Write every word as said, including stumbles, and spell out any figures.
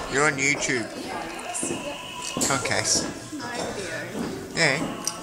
You're on YouTube. Come on, Cass. My video. Yeah.